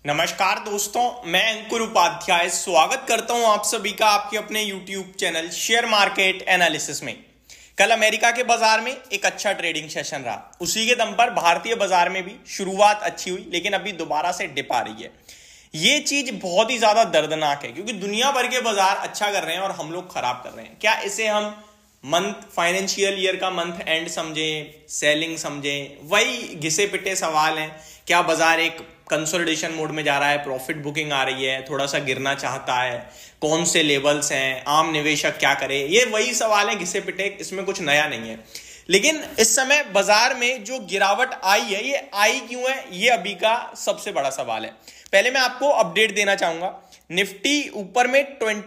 नमस्कार दोस्तों, मैं अंकुर उपाध्याय स्वागत करता हूं आप सभी का आपके अपने YouTube channel share market analysis में। कल अमेरिका के बाजार में एक अच्छा ट्रेडिंग सेशन रहा। उसी के दम पर भारतीय बाजार में भी शुरुआत अच्छी हुई, लेकिन अभी दोबारा से डिप आ रही है। ये चीज बहुत ही ज्यादा दर्दनाक है क्योंकि दुनिया भर के बाजार अच्छा कर रहे हैं और हम लोग खराब कर रहे हैं। क्या इसे हम फाइनेंशियल ईयर का मंथ एंड समझें, सेलिंग समझें? वही घिसे पिटे सवाल हैं। क्या बाजार एक कंसोलिडेशन मोड में जा रहा है, प्रॉफिट बुकिंग आ रही है, थोड़ा सा गिरना चाहता है, कौन से लेवल्स हैं, आम निवेशक क्या करे? ये वही सवाल है घिसे पिटे, इसमें कुछ नया नहीं है। लेकिन इस समय बाजार में जो गिरावट आई है, ये आई क्यों है, ये अभी का सबसे बड़ा सवाल है। पहले मैं आपको अपडेट देना चाहूंगा। निफ्टी ऊपर में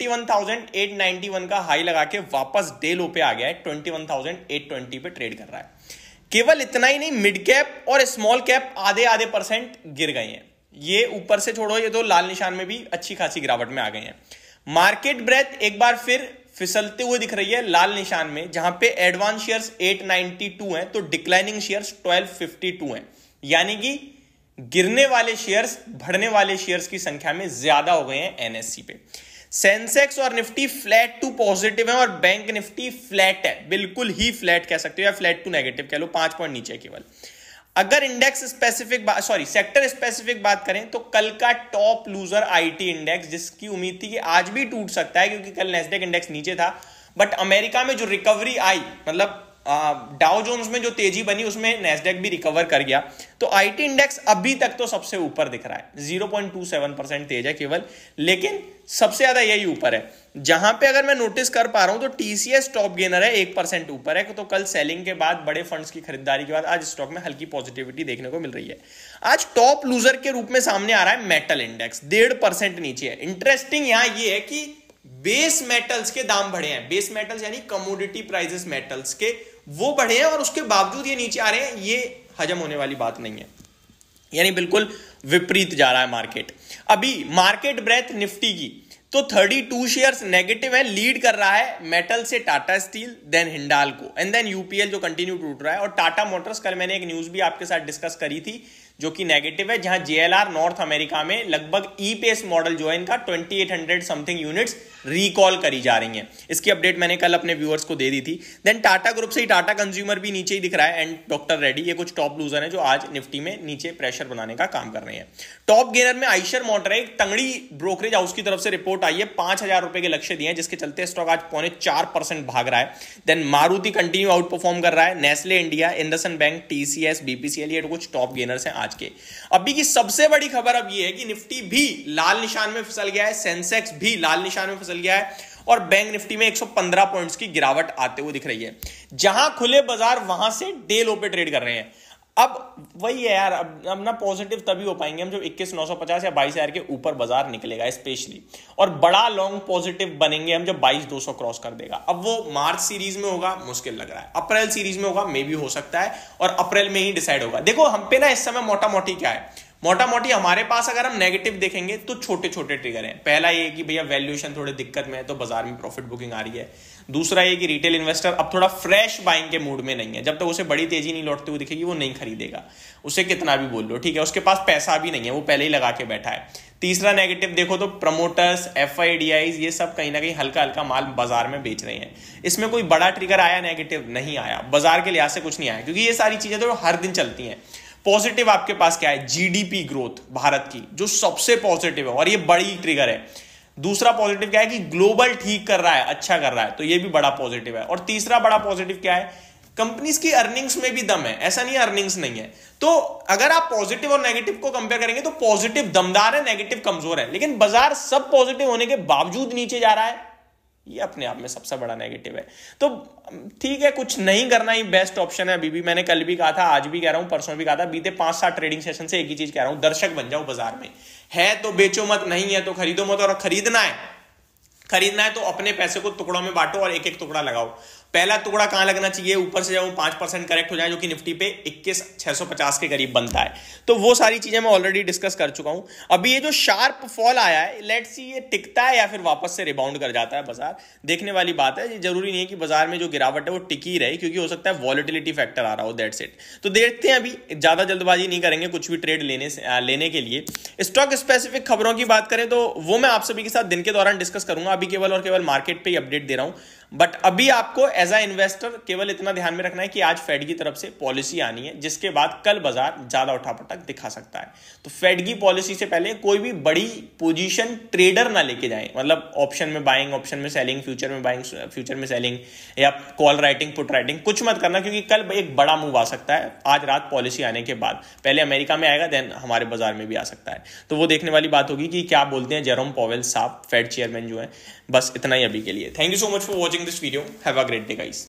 21,891 का हाई लगा के वापस डे लो पे आ गया है। 21,820 पे ट्रेड कर रहा है। केवल इतना ही नहीं, मिड कैप और स्मॉल कैप आधे आधे % गिर गए हैं। ये ऊपर से छोड़ो, ये तो लाल निशान में भी अच्छी खासी गिरावट में आ गए हैं। मार्केट ब्रेथ एक बार फिर फिसलते हुए दिख रही है लाल निशान में, जहां पे एडवांस शेयर्स 892 हैं तो डिक्लाइनिंग शेयर्स 1252 हैं। यानी कि गिरने वाले शेयर्स बढ़ने वाले शेयर्स की संख्या में ज्यादा हो गए हैं एनएससी पे। सेंसेक्स और निफ्टी फ्लैट टू पॉजिटिव है और बैंक निफ्टी फ्लैट है, बिल्कुल ही फ्लैट कह सकते हो या फ्लैट टू नेगेटिव कह लो, 5 पॉइंट नीचे है केवल। अगर इंडेक्स स्पेसिफिक सेक्टर स्पेसिफिक बात करें तो कल का टॉप लूजर आईटी इंडेक्स, जिसकी उम्मीद थी कि आज भी टूट सकता है क्योंकि कल नेस्डेक इंडेक्स नीचे था, बट अमेरिका में जो रिकवरी आई, मतलब डाउ जोन्स में जो तेजी बनी उसमें नेस्डेक भी रिकवर कर गया, तो आईटी इंडेक्स अभी तक तो सबसे ऊपर दिख रहा है। 0.27% तेज है केवल, लेकिन सबसे ज्यादा यही ऊपर है। जहां पे अगर मैं नोटिस कर पा रहा हूं तो टीसीएस टॉप गेनर है, 1% ऊपर है। तो कल सेलिंग के बाद, बड़े फंड्स की खरीदारी के बाद आज स्टॉक में हल्की पॉजिटिविटी देखने को मिल रही है। आज टॉप लूजर के रूप में सामने आ रहा है मेटल इंडेक्स, 1.5% नीचे है। इंटरेस्टिंग यहां ये है कि बेस मेटल्स के दाम बढ़े हैं। बेस मेटल्स यानी कमोडिटी प्राइसेस मेटल्स के, वो बढ़े हैं और उसके बावजूद ये नीचे आ रहे हैं। ये हजम होने वाली बात नहीं है, यानी बिल्कुल विपरीत जा रहा है मार्केट। अभी मार्केट ब्रेथ निफ्टी की तो 32 शेयर्स नेगेटिव है। लीड कर रहा है मेटल से Tata steel, then Hindalco and then UPL जो कंटिन्यू टूट रहा है, और टाटा मोटर्स। कल मैंने एक न्यूज भी आपके साथ डिस्कस करी थी जो कि नेगेटिव है, जहां जेएलआर नॉर्थ अमेरिका में लगभग ई पेस मॉडल जो है इनका 2800 समथिंग यूनिट्स रिकॉल करी जा रही हैं। इसकी अपडेट मैंने कल अपने व्यूअर्स को दे दी थी। देन टाटा ग्रुप से ही टाटा कंज्यूमर भी नीचे ही दिख रहा है, एंड डॉक्टर रेड्डी, ये कुछ टॉप लूजर है जो आज निफ्टी में नीचे प्रेशर बनाने का काम कर रहे हैं। टॉप गेनर में आइशर मोटर है, एक तंगड़ी ब्रोकरेज हाउस की तरफ से रिपोर्ट आई है, 5,000 रुपए के लक्ष्य दिए हैं, जिसके चलते स्टॉक आज 4.25% भाग रहा है। Then Maruti continue outperform कर रहा है, Nestle India, IndusInd bank, TCS, BPCL, ये कुछ टॉप गेनर्स हैं आज के। अभी की सबसे बड़ी खबर अब ये है कि निफ्टी भी लाल निशान में फिसल गया है, सेंसेक्स भी लाल निशान में फिसल गया है, और बैंक निफ्टी में 115 पॉइंट्स की गिरावट आते हुए दिख रही है। जहां खुले बाजार वहां से डे लो पे ट्रेड कर रहे हैं। अब वही है यार, अब ना पॉजिटिव तभी हो पाएंगे हम जब 21,950 या 22,000 के ऊपर बाजार निकलेगा स्पेशली, और बड़ा लॉन्ग पॉजिटिव बनेंगे हम जब 22,200 क्रॉस कर देगा। अब वो मार्च सीरीज में होगा, मुश्किल लग रहा है। अप्रैल सीरीज में होगा, मे भी हो सकता है, और अप्रैल में ही डिसाइड होगा। देखो हम पे ना इस समय मोटा मोटी क्या है, मोटा मोटी हमारे पास अगर हम नेगेटिव देखेंगे तो छोटे छोटे ट्रिगर हैं। पहला ये कि भैया वैल्यूएशन थोड़े दिक्कत में है तो बाजार में प्रॉफिट बुकिंग आ रही है। दूसरा ये कि रिटेल इन्वेस्टर अब थोड़ा फ्रेश बाइंग के मूड में नहीं है। जब तक उसे बड़ी तेजी नहीं लौटती हुई दिखेगी वो नहीं खरीदेगा, उसे कितना भी बोल लो, ठीक है, उसके पास पैसा भी नहीं है, वो पहले ही लगा के बैठा है। तीसरा नेगेटिव देखो तो प्रमोटर्स, एफआईडीआईज, ये सब कहीं ना कहीं हल्का हल्का माल बाजार में बेच रहे हैं। इसमें कोई बड़ा ट्रिगर आया नेगेटिव नहीं आया, बाजार के लिहाज से कुछ नहीं आया, क्योंकि ये सारी चीजें तो हर दिन चलती हैं। पॉजिटिव आपके पास क्या है, जीडीपी ग्रोथ भारत की जो सबसे पॉजिटिव है और ये बड़ी ट्रिगर है। दूसरा पॉजिटिव क्या है कि ग्लोबल ठीक कर रहा है, अच्छा कर रहा है, तो ये भी बड़ा पॉजिटिव है। और तीसरा बड़ा पॉजिटिव क्या है, कंपनीज की अर्निंग्स में भी दम है, ऐसा नहीं है अर्निंग्स नहीं है। तो अगर आप पॉजिटिव और नेगेटिव को कंपेयर करेंगे तो पॉजिटिव दमदार है, नेगेटिव कमजोर है। लेकिन बाजार सब पॉजिटिव होने के बावजूद नीचे जा रहा है, ये अपने आप में सबसे बड़ा नेगेटिव है। तो ठीक है, कुछ नहीं करना ही बेस्ट ऑप्शन है। अभी भी मैंने कल भी कहा था, आज भी कह रहा हूं, परसों भी कहा था, बीते 5-7 ट्रेडिंग सेशन से एक ही चीज कह रहा हूं, दर्शक बन जाओ बाजार में। है तो बेचो मत, नहीं है तो खरीदो मत, और खरीदना है तो अपने पैसे को टुकड़ों में बांटो और एक एक टुकड़ा लगाओ। पहला टुकड़ा कहां लगना चाहिए, ऊपर से जब वो 5% करेक्ट हो जाए, जो कि निफ्टी पे 21,650 के करीब बनता है। तो वो सारी चीजें मैं ऑलरेडी डिस्कस कर चुका हूं। अभी ये जो शार्प फॉल आया है, लेट्स सी ये टिकता है या फिर वापस से रिबाउंड कर जाता है बाजार, देखने वाली बात है। ये जरूरी नहीं है कि बाजार में जो गिरावट है वो टिकी रहे, क्योंकि हो सकता है वॉलेटिलिटी फैक्टर आ रहा हो, दैट्स इट। तो देखते हैं, अभी ज्यादा जल्दबाजी नहीं करेंगे कुछ भी ट्रेड लेने के लिए। स्टॉक स्पेसिफिक खबरों की बात करें तो वो मैं आप सभी के साथ दिन के दौरान डिस्कस करूंगा। अभी केवल और केवल मार्केट पे ही अपडेट दे रहा हूं, बट अभी आपको एज अ इन्वेस्टर केवल इतना ध्यान में रखना है कि आज फेड की तरफ से पॉलिसी आनी है, जिसके बाद कल बाजार ज्यादा उठापटक दिखा सकता है। तो फेड की पॉलिसी से पहले कोई भी बड़ी पोजीशन ट्रेडर ना लेके जाए, मतलब ऑप्शन में बाइंग, ऑप्शन में सेलिंग, फ्यूचर में बाइंग, फ्यूचर में सेलिंग, या कॉल राइटिंग, पुट राइटिंग, कुछ मत करना, क्योंकि कल एक बड़ा मूव आ सकता है आज रात पॉलिसी आने के बाद। पहले अमेरिका में आएगा, देन हमारे बाजार में भी आ सकता है। तो वो देखने वाली बात होगी कि क्या बोलते हैं जेरोम पॉवेल साहब, फेड चेयरमैन जो है। बस इतना ही अभी के लिए। Thank you so much for watching this video. Have a great day guys.